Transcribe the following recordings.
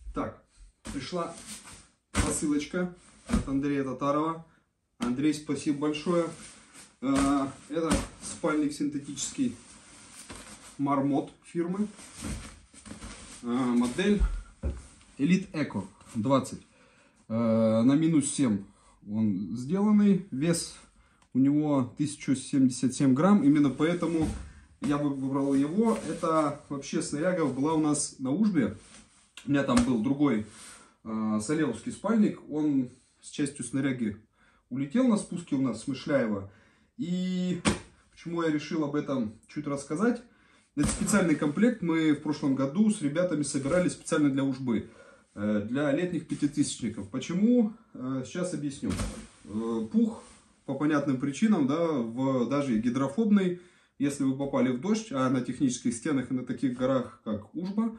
Так, пришла посылочка от Андрея Татарова. Андрей, спасибо большое. Это спальник синтетический Marmot фирмы. Модель Elite Eco 20. На минус 7 он сделанный. Вес у него 1077 грамм. Именно поэтому я бы выбрал его. Это вообще снаряга была у нас на Ужбе. У меня там был другой солевский спальник. Он с частью снаряги улетел на спуске у нас с Мышляева. И почему я решил об этом чуть рассказать. Это специальный комплект. Мы в прошлом году с ребятами собирали специально для Ужбы. Для летних пятитысячников. Почему? Сейчас объясню. Пух по понятным причинам, да, даже гидрофобный. Если вы попали в дождь, а на технических стенах и на таких горах, как Ужба,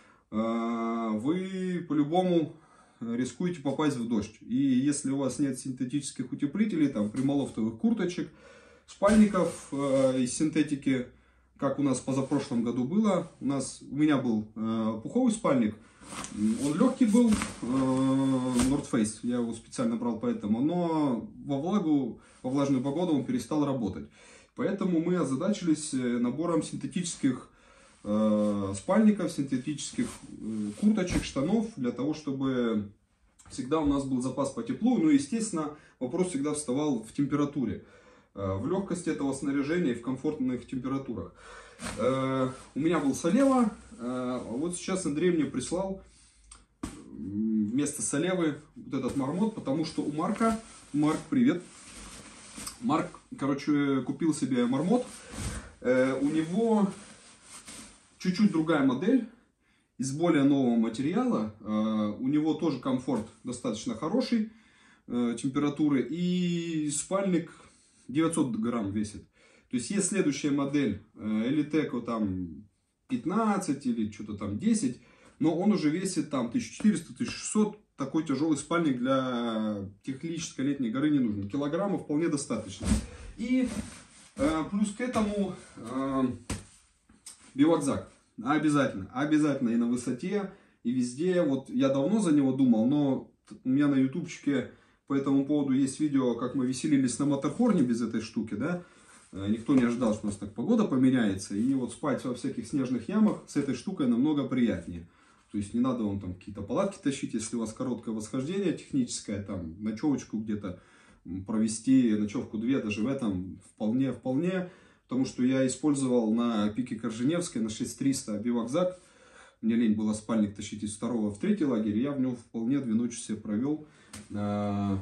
вы по-любому рискуете попасть в дождь. И если у вас нет синтетических утеплителей, там, прямолофтовых курточек, спальников из синтетики, как у нас позапрошлом году было, у меня был пуховый спальник, он легкий был, North Face, я его специально брал поэтому, но во влажную погоду он перестал работать. Поэтому мы озадачились набором синтетических спальников, синтетических курточек, штанов, для того, чтобы всегда у нас был запас по теплу. Ну, естественно, вопрос всегда вставал в температуре, в легкости этого снаряжения и в комфортных температурах. У меня был Солева, вот сейчас Андрей мне прислал вместо Солевы вот этот Marmot, потому что у Марка, Марк, привет, Марк, короче, купил себе Marmot, у него чуть-чуть другая модель, из более нового материала, у него тоже комфорт достаточно хороший, температуры, и спальник 900 грамм весит. То есть есть следующая модель, Elite Eco там 15 или что-то там 10, но он уже весит там 1400-1600, такой тяжелый спальник для технической летней горы не нужен. Килограммов вполне достаточно. И плюс к этому бивакзак. Обязательно и на высоте, и везде. Вот я давно за него думал, но у меня на ютубчике по этому поводу есть видео, как мы веселились на моторхорне без этой штуки, да. Никто не ожидал, что у нас так погода поменяется. И вот спать во всяких снежных ямах с этой штукой намного приятнее. То есть не надо вам там какие-то палатки тащить, если у вас короткое восхождение техническое, там ночевочку где-то провести, ночевку 2, даже в этом вполне. Потому что я использовал на пике Корженевской на 6300 бивакзак. Мне лень было спальник тащить из 2-го в 3-й лагерь. Я в нем вполне 2 ночи себе провел на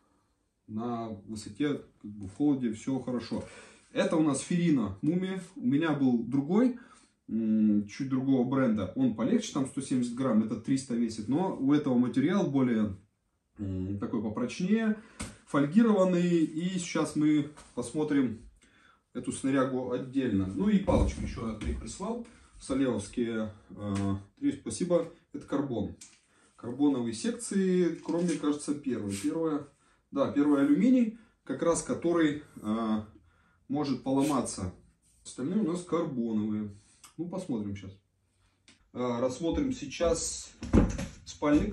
высоте, как бы в холоде, все хорошо. Это у нас Ferrino Mumia. У меня был другой, чуть другого бренда. Он полегче, там 170 грамм, это 300 весит. Но у этого материал более такой попрочнее, фольгированный. И сейчас мы посмотрим эту снарягу отдельно. Ну и палочки еще Андрей прислал. Солевовские. Спасибо. Это карбон. Карбоновые секции, кроме, кажется, первая алюминий, как раз который может поломаться. Остальные у нас карбоновые. Ну, посмотрим сейчас. Рассмотрим сейчас спальник.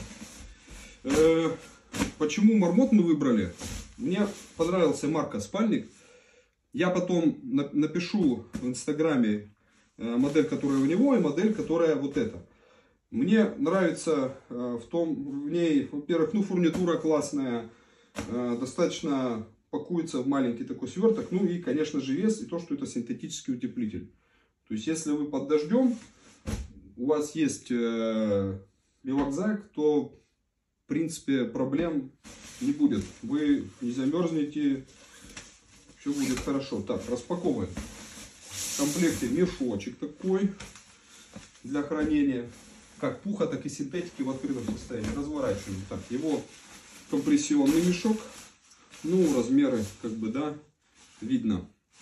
Почему Marmot мы выбрали? Мне понравился Марка спальник. Я потом напишу в инстаграме модель, которая у него, и модель, которая вот эта. Мне нравится в ней, во-первых, фурнитура классная, достаточно пакуется в маленький такой сверток, ну и, конечно же, вес, и то, что это синтетический утеплитель. То есть, если вы под дождем, у вас есть бивакзак, то, в принципе, проблем не будет. Вы не замерзнете, все будет хорошо. Так, распаковываем. В комплекте мешочек такой для хранения. Как пуха, так и синтетики в открытом состоянии. Разворачиваем. Так, его компрессионный мешок. Ну, размеры, как бы, да, видно.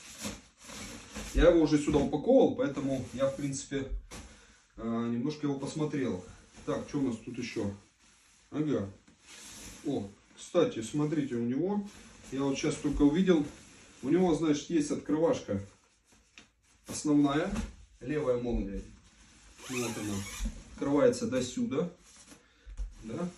Я его уже сюда упаковал, поэтому я, в принципе, немножко его посмотрел. Так, что у нас тут еще? Ага. О, кстати, смотрите, у него, я вот сейчас только увидел, у него, значит, есть открывашка основная, левая молния. Вот она. Открывается до сюда. да?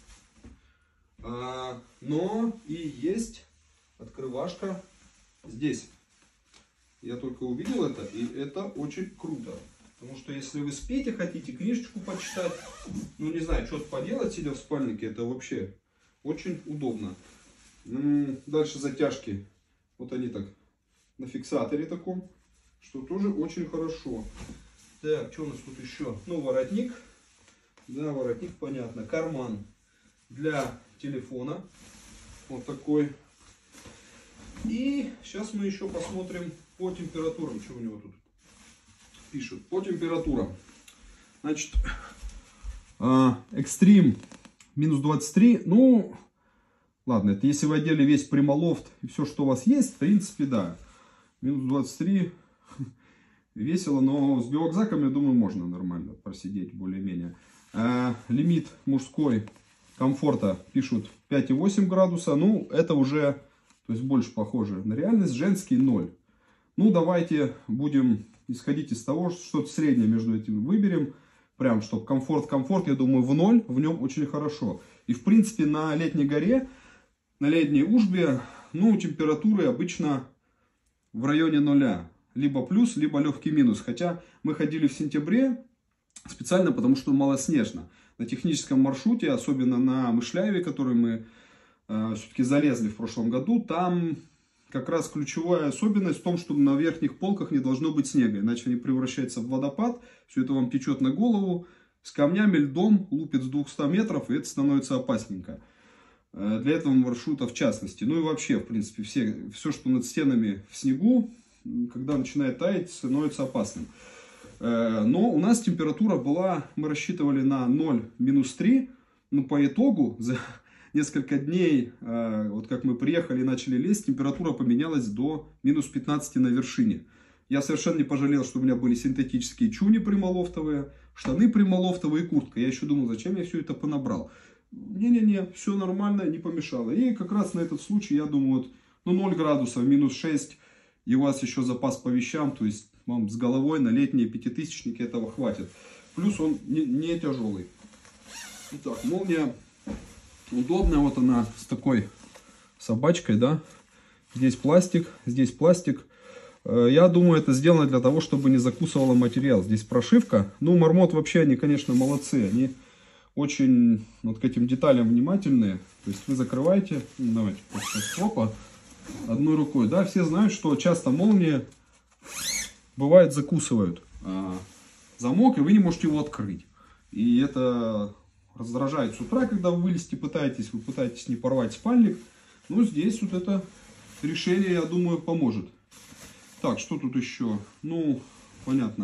Но и есть открывашка здесь. Я только увидел это, и это очень круто. Потому что если вы спите, хотите книжечку почитать, ну не знаю, что-то поделать, сидя в спальнике, это вообще очень удобно. Дальше затяжки. Вот они так на фиксаторе таком, что тоже очень хорошо. Так, что у нас тут еще? Ну, воротник. Да, воротник, понятно. Карман для телефона. Вот такой. И сейчас мы еще посмотрим по температурам. Что у него тут пишут? По температурам. Значит, экстрим минус 23. Ну, ладно, это если вы одели весь прямолофт и все, что у вас есть, в принципе, да. Минус 23 весело, но с биорюкзаком, я думаю, можно нормально просидеть более-менее. Лимит мужской комфорта пишут 5,8 градуса. Ну, это уже, то есть, больше похоже на реальность. Женский 0. Ну, давайте будем исходить из того, что что-то среднее между этим выберем. Прям, чтобы комфорт, я думаю, в 0. В нем очень хорошо. И, в принципе, на летней горе, на летней Ужбе, ну, температуры обычно в районе 0. Либо плюс, либо легкий минус. Хотя мы ходили в сентябре специально, потому что малоснежно. На техническом маршруте, особенно на Мышляве, который мы все-таки залезли в прошлом году, там как раз ключевая особенность в том, что на верхних полках не должно быть снега. Иначе они превращаются в водопад, все это вам течет на голову, с камнями, льдом, лупит с 200 метров, и это становится опасненько. Для этого маршрута в частности. Ну и вообще, в принципе, все, что над стенами в снегу, когда начинает таять, становится опасным. Но у нас температура была, мы рассчитывали на 0-3, но по итогу за несколько дней, вот как мы приехали и начали лезть, температура поменялась до минус 15 на вершине. Я совершенно не пожалел, что у меня были синтетические чуни прямолофтовые, штаны прямолофтовые и куртка. Я еще думал, зачем я все это понабрал. Не-не-не, все нормально, не помешало. И как раз на этот случай, я думаю, вот, ну 0 градусов, минус 6, и у вас еще запас по вещам, то есть вам с головой на летние пятитысячники этого хватит. Плюс он не тяжелый. Итак, молния удобная, вот она с такой собачкой, да. Здесь пластик, здесь пластик. Я думаю, это сделано для того, чтобы не закусывало материал. Здесь прошивка. Ну, Мармот вообще, они, конечно, молодцы. Они очень вот к этим деталям внимательные. То есть вы закрываете, ну, давайте, сейчас, опа, одной рукой. Да, все знают, что часто молнии, бывает, закусывают замок, и вы не можете его открыть. И это раздражает с утра, когда вы вылезти пытаетесь, вы пытаетесь не порвать спальник. Ну, здесь вот это решение, я думаю, поможет. Так, что тут еще? Ну, понятно.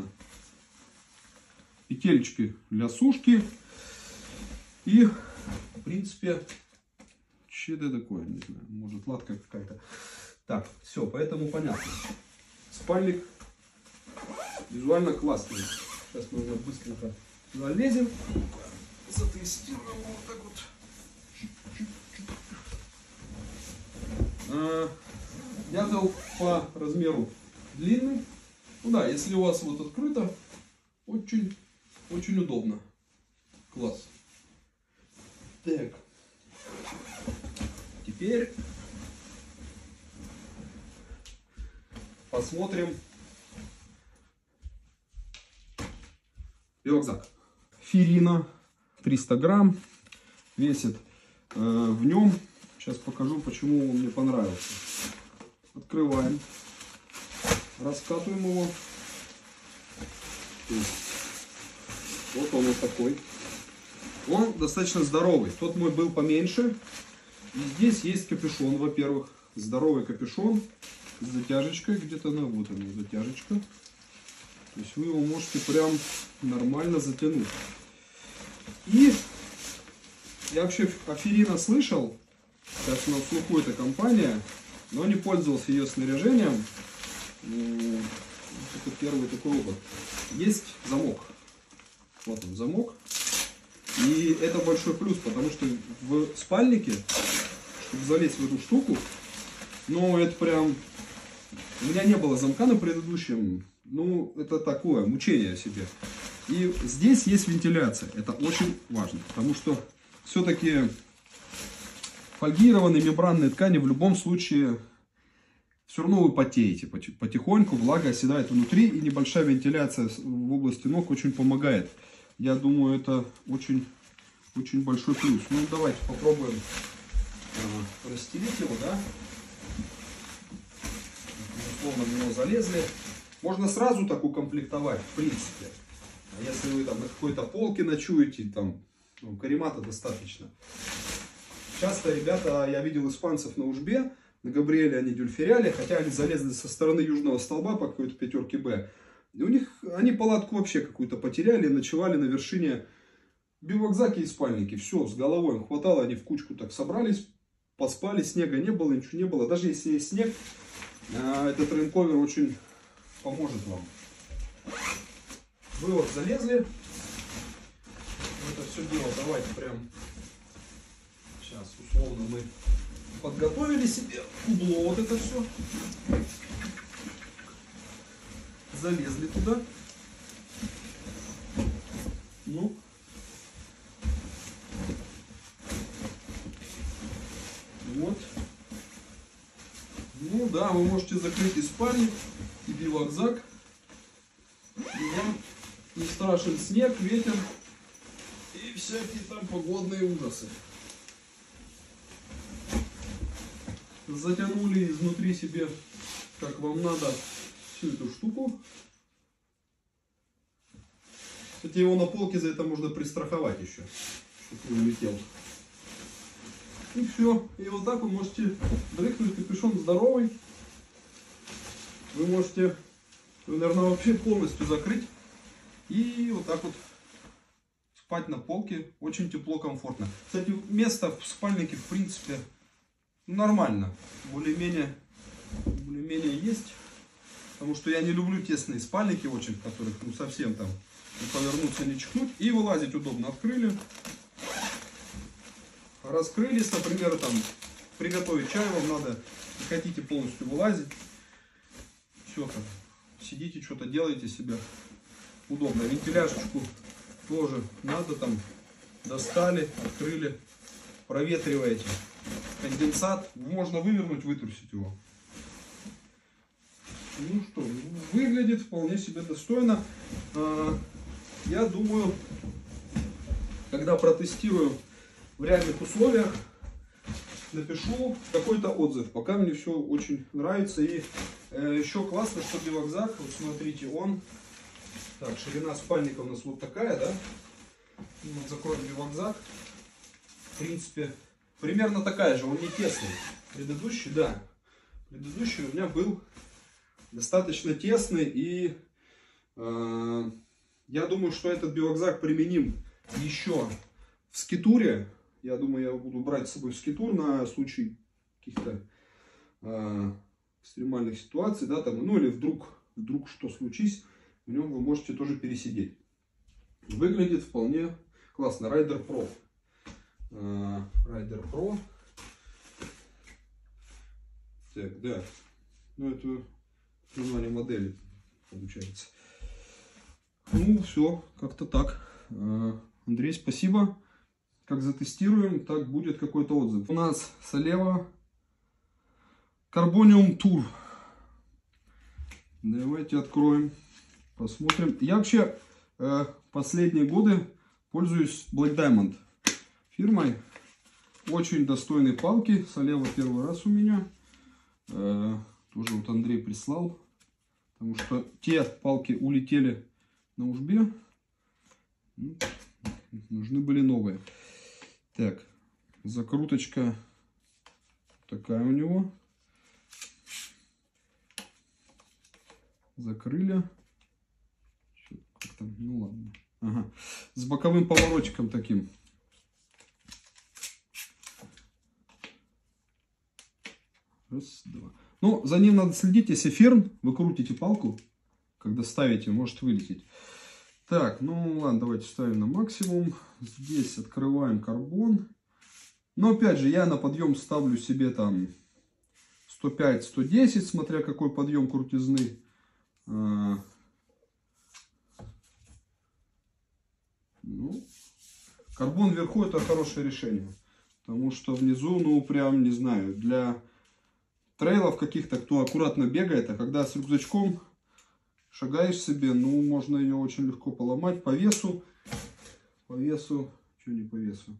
Петелечки для сушки. И, в принципе, что это такое? Не знаю, может, латка какая-то. Так, все, поэтому понятно. Спальник визуально классный. Сейчас мы уже быстренько залезем. Затестируем вот так вот. Я взял по размеру длинный. Ну да, если у вас вот открыто, очень удобно. Класс. Так. Теперь посмотрим рюкзак. Ферина 300 грамм весит. В нем, сейчас покажу, почему он мне понравился. Открываем, раскатываем его. Вот он вот такой. Он достаточно здоровый. Тот мой был поменьше. И здесь есть капюшон, во-первых. Здоровый капюшон с затяжечкой. Где-то она, вот она, затяжечка. То есть вы его можете прям нормально затянуть. И я вообще о Ферина слышал. Сейчас у нас слуху эта компания. Но не пользовался ее снаряжением. Это первый такой опыт. Есть замок. Вот он, замок. И это большой плюс, потому что в спальнике, чтобы залезть в эту штуку, ну это прям... У меня не было замка на предыдущем. Ну, это такое, мучение себе. И здесь есть вентиляция. Это очень важно, потому что все-таки фольгированные мембранные ткани в любом случае все равно вы потеете потихоньку, влага оседает внутри, и небольшая вентиляция в области ног очень помогает. Я думаю, это очень большой плюс. Ну, давайте попробуем расстелить его, да. Условно в него залезли. Можно сразу так укомплектовать, в принципе. А если вы там на какой-то полке ночуете, там, ну, каремата достаточно. Часто ребята, я видел испанцев на Ужбе, на Габриэле они дюльферяли, хотя они залезли со стороны южного столба по какой-то пятерке Б. И у них, они палатку вообще какую-то потеряли, ночевали на вершине бивакзаки и спальники. Все, с головой им хватало, они в кучку так собрались, поспали, снега не было, ничего не было. Даже если есть снег, этот рейнковер очень поможет вам. Вы вот залезли в это все дело, давайте прям сейчас условно мы подготовили себе кубло, вот это все. Залезли туда. Ну. Вот. Ну да, вы можете закрыть и спальник, и бивакзак. И вам не страшен снег, ветер и всякие там погодные ужасы. Затянули изнутри себе, как вам надо, всю эту штуку. Кстати, его на полке за это можно пристраховать еще, чтобы не улетел. И все. И вот так вы можете дрыхнуть, капюшон здоровый. Вы можете, наверное, вообще полностью закрыть. И вот так вот спать на полке. Очень тепло, комфортно. Кстати, место в спальнике, в принципе, нормально. Более-менее есть. Потому что я не люблю тесные спальники очень, в которых ну, совсем там не повернуться, не чихнуть. И вылазить удобно. Открыли. Раскрылись, например, там приготовить чай вам надо, не хотите полностью вылазить, все там, сидите, что-то делаете себе, удобно. Вентиляшечку тоже надо, там, достали, открыли, проветриваете. Конденсат можно вывернуть, вытрусить его. Ну что, выглядит вполне себе достойно. Я думаю, когда протестирую в реальных условиях, напишу какой-то отзыв. Пока мне все очень нравится. И еще классно, что бивакзак, вот смотрите, он... Так, ширина спальника у нас вот такая, да? Вот закроем бивакзак. В принципе, примерно такая же, он не тесный. Предыдущий, да. Предыдущий у меня был достаточно тесный. И я думаю, что этот бивакзак применим еще в скитуре. Я думаю, я буду брать с собой в скитур на случай каких-то экстремальных ситуаций, да, там, ну или вдруг что случись, в нем вы можете тоже пересидеть. Выглядит вполне классно. Райдер Pro. Райдер Pro. Так, да. Ну, это название модели получается. Ну, все, как-то так. Андрей, спасибо. Как затестируем, так будет какой-то отзыв. У нас слева Carbonium Tour. Давайте откроем, посмотрим. Я вообще последние годы пользуюсь Black Diamond фирмой. Очень достойные палки. Слева первый раз у меня. Тоже вот Андрей прислал. Потому что те палки улетели на Ужбе. Нужны были новые. Так, закруточка такая у него. Закрыли. Как там? Ну ладно. Ага. С боковым поворотиком таким. Раз, два. Ну, за ним надо следить. Если ферн, вы крутите палку, когда ставите, может вылететь. Так, ну ладно, давайте ставим на максимум. Здесь открываем карбон. Но опять же, я на подъем ставлю себе там 105-110, смотря какой подъем крутизны. Ну, Карбон вверху это хорошее решение. Потому что внизу, ну прям, не знаю, для трейлов каких-то, кто аккуратно бегает, а когда с рюкзачком шагаешь себе, ну можно ее очень легко поломать. По весу, что не по весу?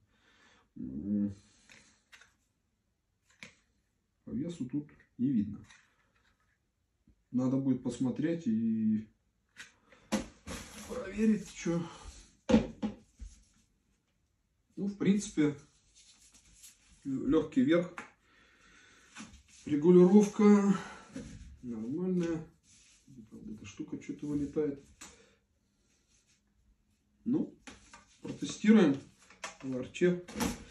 По весу тут не видно. Надо будет посмотреть и проверить, что. Ну, в принципе, легкий верх. Регулировка нормальная. Эта штука что-то вылетает. Ну, протестируем в арче.